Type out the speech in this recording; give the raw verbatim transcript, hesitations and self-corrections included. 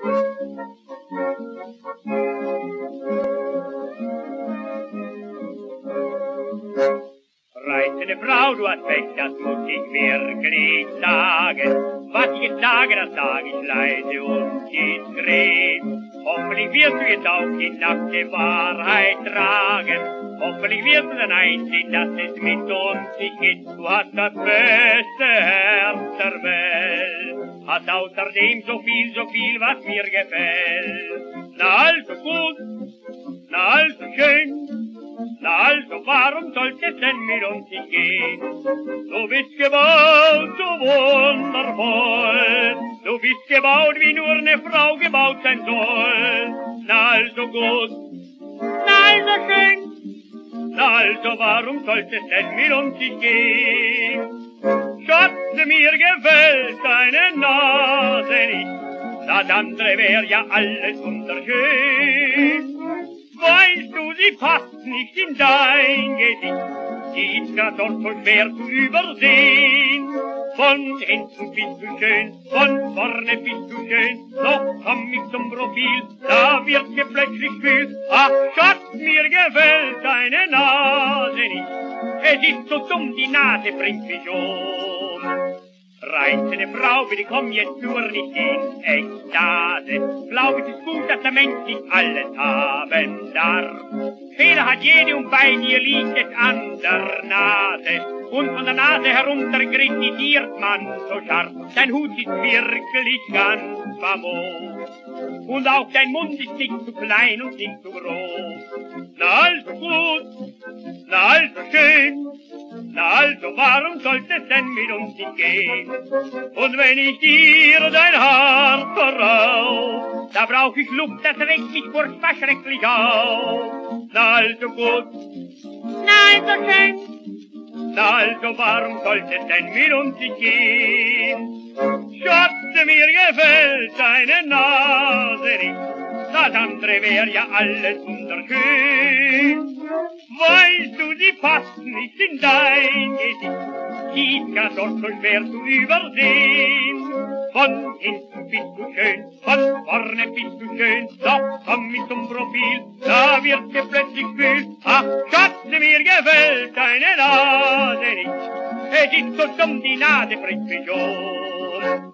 Reizende Frau, du hast recht, das muss ich wirklich sagen. Was ich jetzt sage, das sage ich leise und diskret. Hoffentlich wirst du jetzt auch die nackte Wahrheit tragen. Hoffentlich wirst du dann einsehen, dass es mit uns nicht geht. Du hast das beste Herz der Welt, hast außerdem so viel, so viel, was mir gefällt. Na also gut, na also schön, na also, warum sollte es denn mit uns nicht gehen? Du bist gebaut, so wundervoll, du bist gebaut, wie nur eine Frau gebaut sein soll. Na also gut, na also schön, na also, warum sollte es denn mit uns nicht gehen? Schatz, mir gefällt deine Nase nicht, das andere wär ja alles wunderschön. Weißt du, sie passt nicht in dein Gesicht, sie ist grad dort so schwer zu übersehen. Von hinten bist du schön, von vorne bist du schön, doch komm ich zum Profil, da wird mir plötzlich kühl. Ach Schatz, mir gefällt deine Nase nicht, es ist so dumm, die Nase bringt mich um. Reizende Frau, bitte komm jetzt nur nicht in Ekstase. Glaub, es ist gut, dass der Mensch nicht alles haben darf. Fehler hat jede und bei dir liegt es an der Nase. Und von der Nase herunter kritisiert man so scharf. Dein Hut ist wirklich ganz famos. Und auch dein Mund ist nicht zu klein und nicht zu groß. Na also gut, na also schön, na also, warum sollte es denn mit uns nicht gehen? Und wenn ich dir dein Haar verrau, da brauch ich Luft, das regt mich furchtbar schrecklich auf. Na also gut, na also schön, na also, warum sollte es denn mit uns nicht gehen? Schatz, mir gefällt deine Nase nicht, das andere wär ja alles wunderschön. Weißt du, sie passt nicht in dein Gesicht, sie ist gar dort so schwer zu übersehen. Von hinten bist du schön, von vorne bist du schön, doch komm mit zum Profil, da wird dir plötzlich kühl. Ach Schatz, mir gefällt deine Nase nicht, es ist so dumm, die Nase bringt mich um.